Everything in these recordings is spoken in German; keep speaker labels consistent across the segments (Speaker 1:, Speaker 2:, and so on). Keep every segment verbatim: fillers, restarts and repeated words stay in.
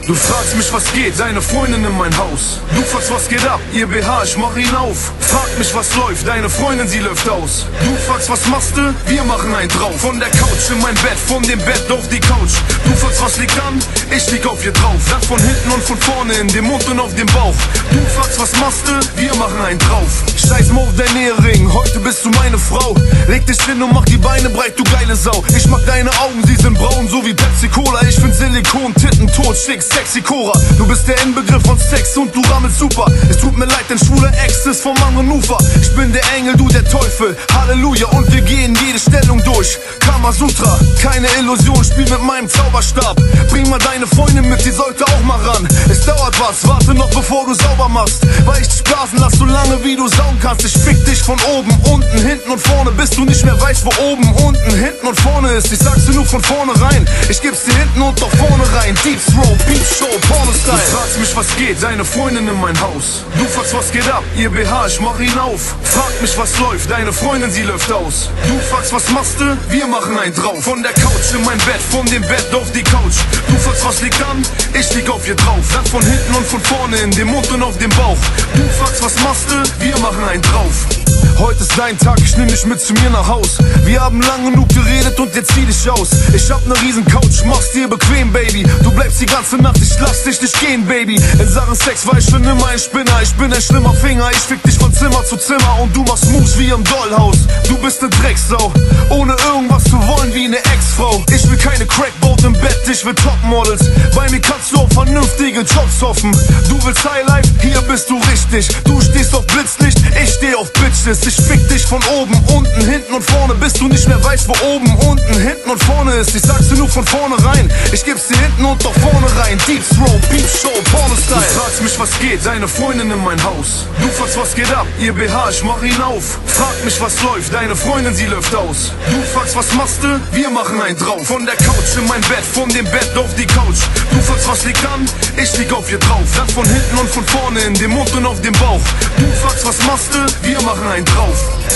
Speaker 1: Du fragst mich, was geht, deine Freundin in mein Haus. Du fragst, was geht ab, ihr B H, ich mach ihn auf. Frag mich, was läuft, deine Freundin, sie läuft aus. Du fragst, was machst du, wir machen einen drauf. Von der Couch in mein Bett, von dem Bett auf die Couch. Du fragst, was liegt an, ich lieg auf ihr drauf. Das von hinten und von vorne, in dem Mund und auf dem Bauch. Du fragst, was machst du, wir machen einen drauf. Scheiß mal auf dein Ehering, heute bist du meine Frau. Leg dich hin und mach die Beine breit, du geile Sau. Ich mag deine Augen, sie sind braun, so wie Pepsi Cola. Ich find Silikon, Titten, tot, schick, sexy Cora. Du bist der Inbegriff von Sex und du rammelst super. Es tut mir leid, dein schwuler Ex ist vom anderen Ufer. Ich bin der Engel, du der Teufel, Halleluja. Und wir gehen jede Stellung durch, Kamasutra. Keine Illusion, spiel mit meinem Zauberstab. Bring mal deine Freundin mit, die sollte auch mal ran. Es dauert was, warte noch bevor du sauber machst. Weil ich dich blasen lass, so lange wie du saugen kannst. Ich fick dich von oben, unten, hinten und vorne, bis du nicht mehr weißt, wo oben, unten, hinten und vorne ist. Ich sag's dir nur von vorne rein, ich geb's dir hinten und doch vorne rein. Deep Throat, Beep Show, Porno-Style. Du fragst mich, was geht, deine Freundin in mein Haus. Du fragst, was geht ab, ihr B H, ich mach ihn auf. Frag mich, was läuft, deine Freundin, sie läuft aus. Du fragst, was machst du, wir machen einen drauf. Von der Couch in mein Bett, von dem Bett auf die Couch. Du fragst, was liegt an, ich lieg auf ihr drauf. Das von hinten und von vorne, in dem Mund und auf dem Bauch. Du fragst, was machst du, wir machen einen drauf. Heute ist dein Tag, ich nehm dich mit zu mir nach Haus. Wir haben lang genug geredet und jetzt zieh dich aus. Ich hab ne riesen Couch, mach's dir bequem, Baby. Du bleibst die ganze Nacht, ich lass dich nicht gehen, Baby. In Sachen Sex war ich schon immer ein Spinner. Ich bin ein schlimmer Finger, ich fick dich von Zimmer zu Zimmer. Und du machst Moves wie im Dollhaus. Du bist ne Drecksau, ohne irgendwas zu wollen wie ne Ex-Frau. Ich will keine Crackboat im Bett, ich will Topmodels. Bei mir kannst du auf vernünftige Jobs hoffen. Du willst Highlife, hier bist du richtig. Du stehst auf Blitzlicht, ich steh auf Bitches. Ich fick dich von oben, unten, hinten und vorne, bis du nicht mehr weißt, wo oben, unten, hinten und vorne ist. Ich sag's dir nur von vorne rein, ich geb's dir hinten und doch vorne rein. Deep Throat, Beep Show, Porno-Style. Du fragst mich, was geht, deine Freundin in mein Haus. Du fragst, was geht ab, ihr B H, ich mach ihn auf. Frag mich, was läuft, deine Freundin, sie läuft aus. Du fragst, was machst du, wir machen einen drauf. Von der Couch in mein Bett, von dem Bett auf die Couch. Du fragst, was liegt an, ich lieg auf ihr drauf. Das von hinten und von vorne, in dem Mund und auf dem Bauch. Du fragst, was machst du, wir machen einen drauf.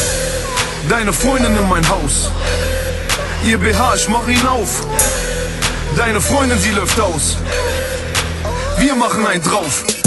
Speaker 1: Deine Freundin in mein Haus. Ihr B H, ich mach ihn auf. Deine Freundin, sie läuft aus. Wir machen einen drauf.